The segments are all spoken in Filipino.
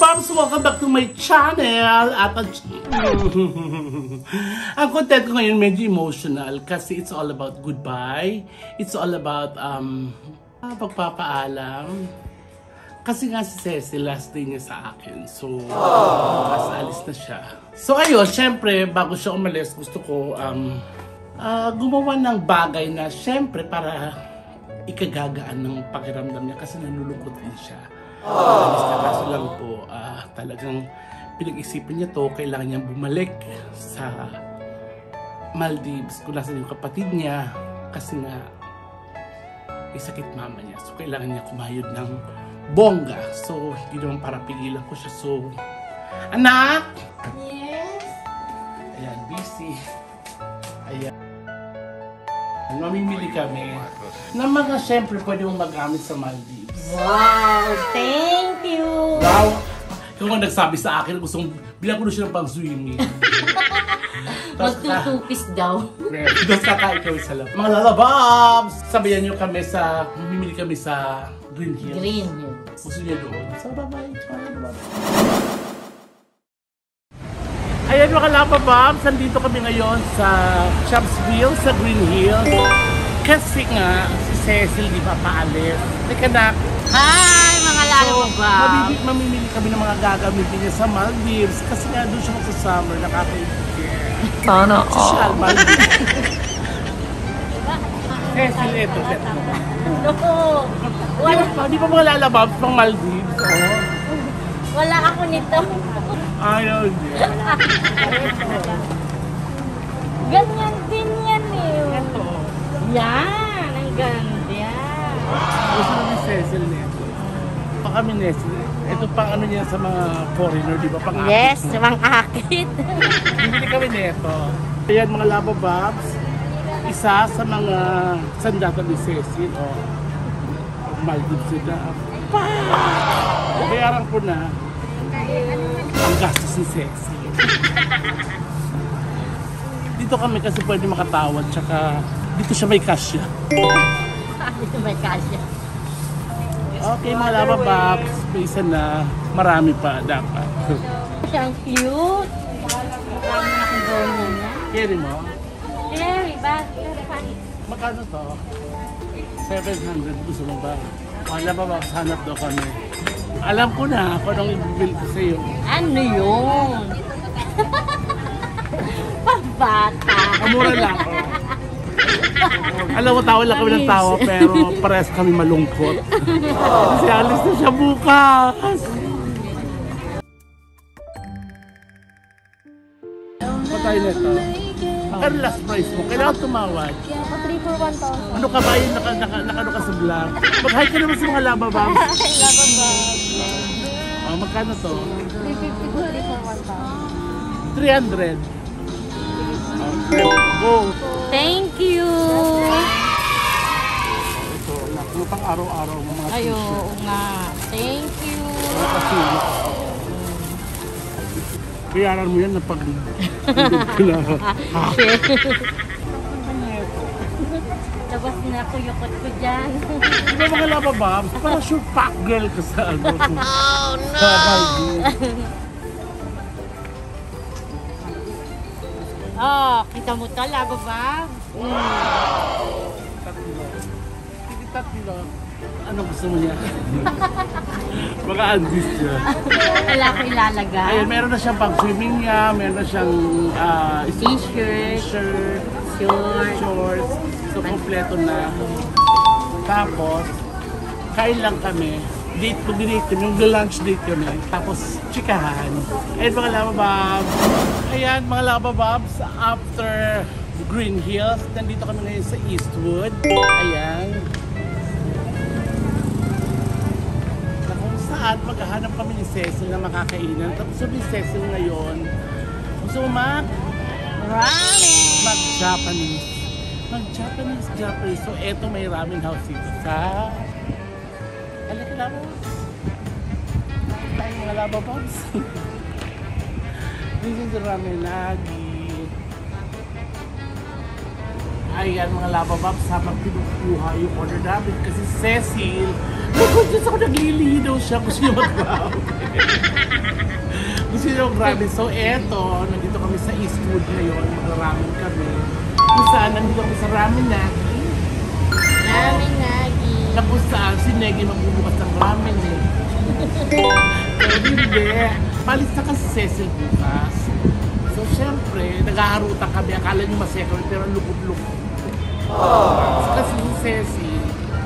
Babs! Welcome back to my channel! At ang content ko ngayon medyo emotional kasi it's all about goodbye. It's all about pagpapaalam. Kasi nga si Cecil, last day niya sa akin. So, alis na siya. So ayun, syempre, bago siya umalis, gusto ko gumawa ng bagay na syempre para ikagagaan ng pakiramdam niya kasi nalulungkot din siya. Kaso lang po, talagang pinag-isipan niya to, kailangan niyang bumalik sa Maldives kung nasan yung kapatid niya kasi nga may sakit mama niya. So kailangan niya kumayod ng bongga. So hindi naman para pigilan ko siya. So, anak! Yes? Ayan, busy. Ayan. Mamimili kami ng mga syempre pwede mong magamit sa Maldives. Wow! Thank you! Wow! Kung nagsabi sa akin, gustong bilang ko na siya ng pang-swimming. Magtutupis daw. Tapos kakain kami sa lab. Mga lalababs! Sabayan nyo kami sa, mamimili kami sa Green Hills. Green Hills. Gusto niya doon. So, bye-bye. Ayan mga lalababs, nandito kami ngayon sa Champsville, sa Green Hills. Kasi nga, si Cecil di ba paalis? Teka na. Hi mga lalababs! So, mamimili kami ng mga gagamitin niya sa Maldives. Kasi nga doon siya magsa-summer, nakaka-ibigay. Sana all. Social Maldives. Cecil, ito. No! Wala, Di ba mga lalababs pang Maldives? Oh. wala ako nito. Ay, no, hindi. Ganyan din yan eh. Ito. Yan! Ang ganda. Gusto namin Cecil nito. Pa kami Nestle. Ito pang ano niya sa mga foreigner, di ba? Pang Yes, akit. mang akit. Bibili kami nito. Ayan mga lalababs. Isa sa mga sandata ni Cecil. Oh. Maldives sila. Bayaran ko na ang gastos ni Cecil. Dito kami kasi pwede makatawad. Tsaka dito siya may cash siya. Dito may kasya. Okay mga lalababs. May isa na. Marami pa dapat. Siyang cute. Marami na akong ganyan yan. Carry mo? Very bad. Magkano to? 700. Gusto mo ba? Mga lalababs, hanap daw kami. Alam ko na kung anong ibibili ko sa iyo. Ano yun? Pambata. Kamura lang. Alam mo, tawa lang kami ng tawa pero parehas kami malungkot. Kasi alis na siya bukas. Patay na ito. Ang last price mo, kailangan tumawad. 3 for 1,000. Ano ka ba yun? Nakano ka sa vlog? Mag-hi ka naman sa mga labababs. Oh, magkano to? 350 to 3 for 1,000. 300. Okay, go. Thank you! Ito, ano pang araw-araw ng mga Ayo, t-shirt. nga. Thank you! Ano kasi? Bayaran mo yan na pag Labas na ako, yukot ko dyan. Di ba mga labababs? Para sure pack girl ka sa ano. Oh no! Sa Maldives. Oh, kita mo to, labo ba? Tatlo. Ano gusto mo niya? Mga andis niya. Wala ko ilalagay. Ayun, meron na siyang pang-swimming niya, meron na siyang T-shirt, shorts. So, kompleto na. Tapos, kain lang kami. Mag-date kami, lunch date kami. Tapos, chikahan. Ayun mga labababs. Ayan mga labababs, after Green Hills, nandito kami ngayon sa Eastwood. Ayan. Na kung saan maghahanap kami ni Cecil na makakainan. Tapos sabi ni Cecil ngayon, gusto mo ramen! mag-Japanese. Mag-Japanese. So eto may ramen house dito sa Halika labababs. Tayo mga labababs. This is the ramen lagi. Ayan mga labababs, habang pinukuha yung order namin kasi Cecil Nag-conscious ako, naglilidaw siya. Gusto niya mag-grabe. Gusto niya mag-grabe. So eto, nandito kami sa Eastwood ngayon. Mag-ramen kami. Kung saan, nandito kami sa Ramen Nagi. Ramen Nagi. Na kung saan, si Negi magbubukas ng ramen eh. Pero hindi. Palis na kasi Cecil bukas. So syempre, naghaharutan kami. Akala niyo masaya kami, pero lukot-lukot. Kasi si Cecil,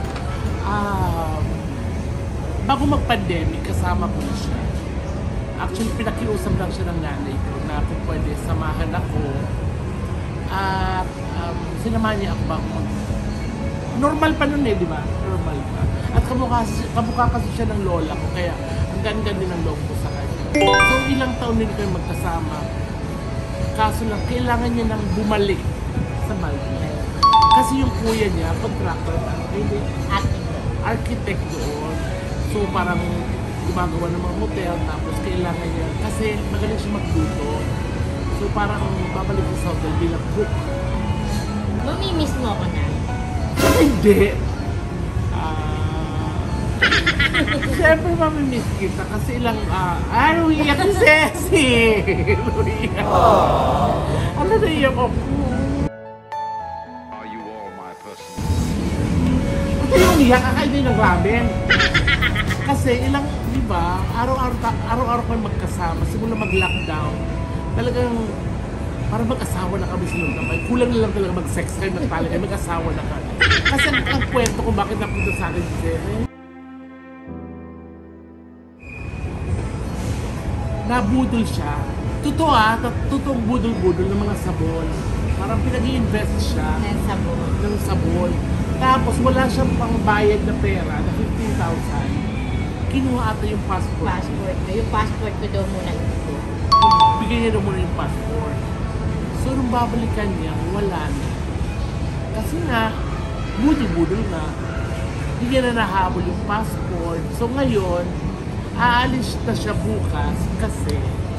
bago mag-pandemic, kasama ko na siya. Actually, pinakiusap lang siya ng nanay ko na kung pwede samahan ako. At sinamahan niya ako bago normal pa nun eh, di ba? Normal pa. At kamukha kasi siya ng lola ko, kaya ang ganda din ang loob ko sa kanya. So, ilang taon din kayo magkasama. Kaso lang, kailangan niya nang bumalik sa Maldives. Kasi yung kuya niya, contractor, architect doon. So, parang gumagawa ng mga hotel, tapos kailangan niya, kasi magaling siya magluto. So, parang babalik sa hotel bilang cook. Mamimiss mo ako na. Hindi. Siyempre mamimiss kita kasi ilang, uwiyak si Cecil! Uwiyak. Ano na iyak ako? Are you all my person? Ito yung umiyak, kakain din ng ramen. Kasi ilang, di ba, araw-araw kayo magkasama, simula mag-lockdown, talagang para mag-asawa na kami silang kamay. Kulang na lang talaga mag-sex kayo, magpala kayo, mag-asawa na kami. Kasi ang kwento kung bakit napunta sa akin si Cecil, nabudol siya. Totoo totoong budol-budol ng mga sabon. Parang pinag-i-invest siya ng sabon. Tapos wala siyang pangbayad na pera na 15,000. Kinuha ata yung passport. Yung passport ko daw muna ito. Bigyan niya daw muna yung passport. So nung babalikan niya, wala na. Kasi nga, budol-budol na. Hindi niya na nahabol yung passport. So ngayon, aalis na siya bukas kasi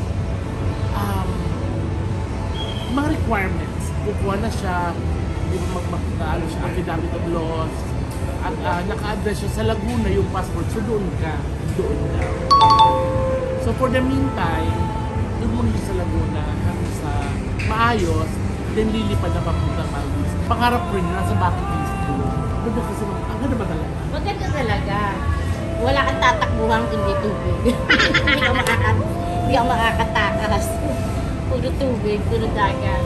mga requirements. Kukuha na siya, mag-ano siya, affidavit of laws, at naka-address siya sa Laguna yung passport. So doon ka. So for the meantime, doon muna siya sa Laguna hanggang sa maayos, then lilipad na papunta Maldives. Pangarap ko rin, nasa bucket list ko. Ganda kasi, ang ganda ba talaga? Maganda talaga. Wala kang tatakbuhan hindi tubig. Hindi ka makakatakas. Puro tubig, puro dagat.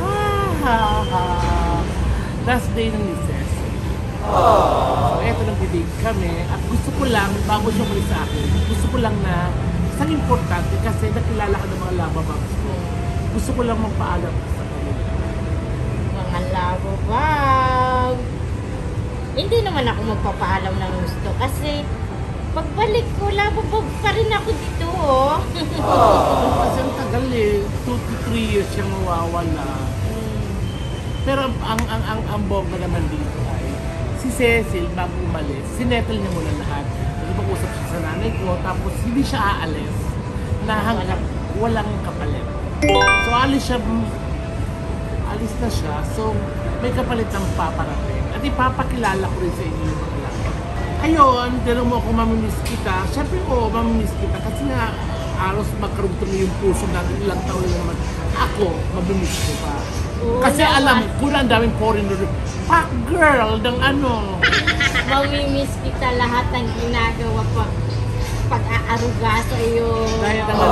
Last day ng ni Cecil. So eto nag-date kami at gusto ko lang, bago siya muli sa akin, gusto ko lang na isang importante kasi nakilala ka ng mga lava-bangs ko. Gusto ko lang magpaalam sa kanila. Mga lava-bang. Hindi naman ako magpapaalam ng gusto kasi pagbalik ko, lava-bang pa rin ako dito, oh. Kasi ang tagal eh, 2 to 3 years siyang mawawala. Pero ang bongga naman dito ay si Cecil, bago umalis, sinettle niya muna lahat. Nag-usap siya sa nanay ko, tapos hindi siya aalis na hanggang walang kapalit. So alis na siya, so may kapalit ng paparating. At ipapakilala ko rin sa inyo yung mga lahat. Ayun, tanong mo ako mamimiss kita. Siyempre mamimiss kita kasi nga aros magkarugtong yung puso natin ilang taon na naman. Ako, mamimiss ko pa. Kasi alam ko na ang daming foreigner. Pack girl ng ano. Mamimiss kita lahat ng ginagawa pag-aaruga sa iyo. Dahil naman,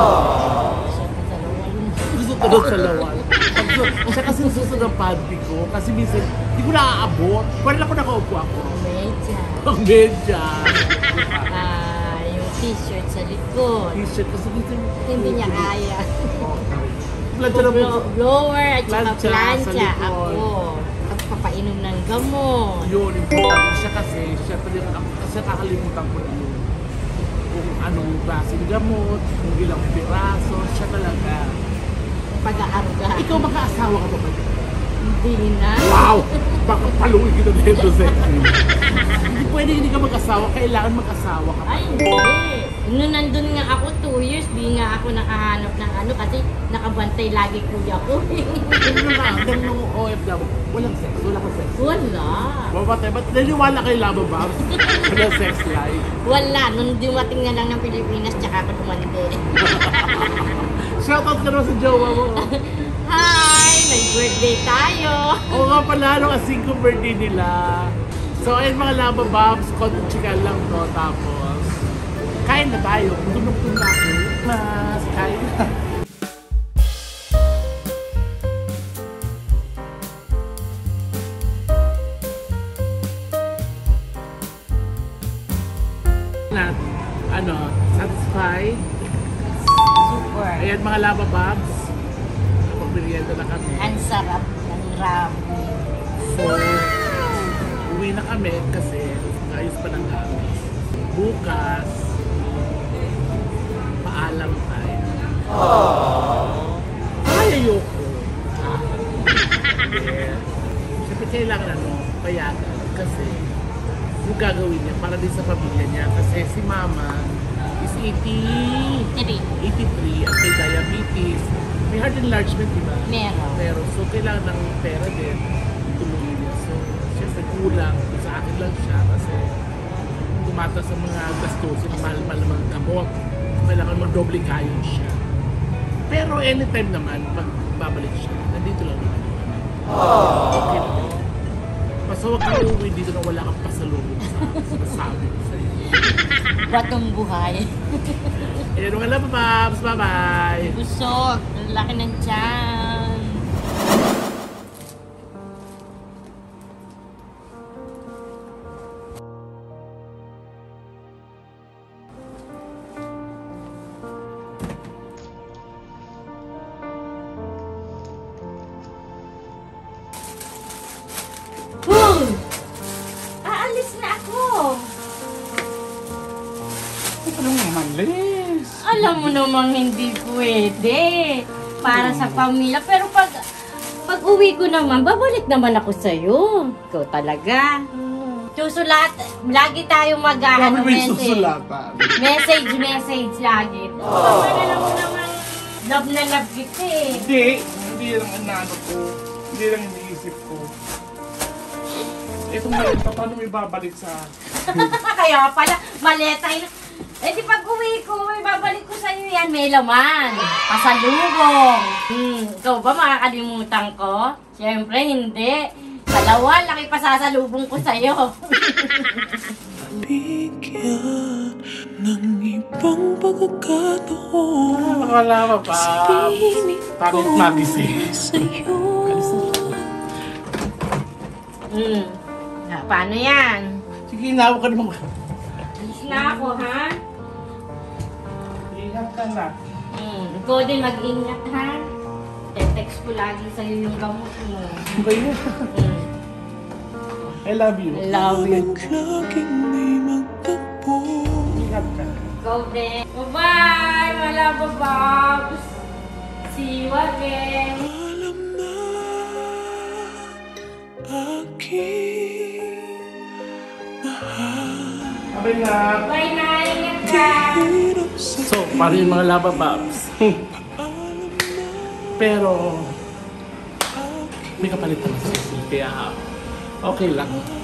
gusto ko doon sa lawal. Siya kasi susunod ang panty ko. Kasi minsan, hindi ko naaabot. Pwede lang ko nakaupo ako. Medya. Ang medya. Yung t-shirt sa likod. T-shirt kasi minsan. Hindi niya kaya. Plancha na po. Blower at saka Plancha sa plancha. likod. Ako. Pagpapainom ng gamot. Yun, important siya kasi. Siya kakalimutan ko na yun. Kung anong klaseng gamot, kung ilang piraso, siya talaga. Pag-aaruga. Ikaw mag-aasawa ka ba ba? Hindi na. Wow! Baka paluin kita dito sa hindi pwede hindi ka mag-asawa, kailangan mag-asawa ka. Ay, hindi. Nung nandun nga ako 2 years, di nga ako nakahanap ng ano kasi nakabantay lagi kuya ko. Hanggang nung OFW, walang sex, wala kang sex. Wala. Mamatay, ba't naniwala kay Lava Bombs? Walang sex life. Wala. Nung dumating na lang ng Pilipinas, tsaka ako tumandi. Shoutout ka naman sa jowa mo. Hi! May birthday tayo! Oo nga pala, nung asing ko birthday nila. So ayun mga Lava Bombs, konting chika lang to. Tapos, kain na tayo. Gutom na ako. Mas, kain na. Na, ano, satisfied? Super. Ayan mga Lava Bombs. Magmerienda na kami. Ang sarap ng ramen. So, uwi na kami kasi ayos pa ng gamit. Bukas, paalam tayo. Ay, ayoko. Siyempre kailangan payagan kasi yung gagawin niya para din sa pamilya niya. Kasi si Mama is 83 at may diabetes. May heart enlargement, di ba? Meron. So, kailangan ng pera din. Tulungan niya. So, siyempre kulang. Sa akin lang siya kasi tumata sa mga gastusin, mahal-mahal ng mga gamot. Kailangan mag-doble kayo siya. Pero anytime naman, pag babalik siya, nandito lang naman. Okay naman. Basta huwag kang uuwi dito na wala kang pasalubong sa sinasabi ko sa'yo. Batong buhay. Ayan, mga Lava Bombs. Bye-bye! Busog. Ang laki ng tiyan. Aalis na ako. Anong malis? Alam mo namang hindi pwede. Para sa pamilya. Pero pag uwi ko naman, babalik naman ako sa'yo. Ikaw talaga. Susulat. Lagi tayo Kami may message. susulatan. Message lagi. Alam mo naman, love na love kita eh. Hindi lang ang nano ko. Hindi lang iniisip ko. Itong maleta, paano may babalik sa... Kaya pala, maleta yun. Eh di pag uwi ko, may babalik ko sa'yo yan. May laman. Pasalubong. Ikaw ba makakalimutan ko? Siyempre hindi. Dalawa, laki pasasalubong ko sa'yo. Bigyan ng ibang pagkakataon. Wala pa. Takot magising. Sa'yo. Paano yan? Sige, inawa ka naman. Alis na ako, ha? Ingat ka na. Ikaw din mag-ingat, ha? Text ko lagi sa'yo yung gamot mo. Bayo. I love you. I love you. Laging may magtagpo. Ingat ka. Ikaw din. Bye-bye, my love Bobs. See you again. Alam na aking mahal. Abay na. Bye na, ingat ka. Hirap sa So, paano yung mga Lava Bombs? Pero, may kapalit naman sa kaya okay lang.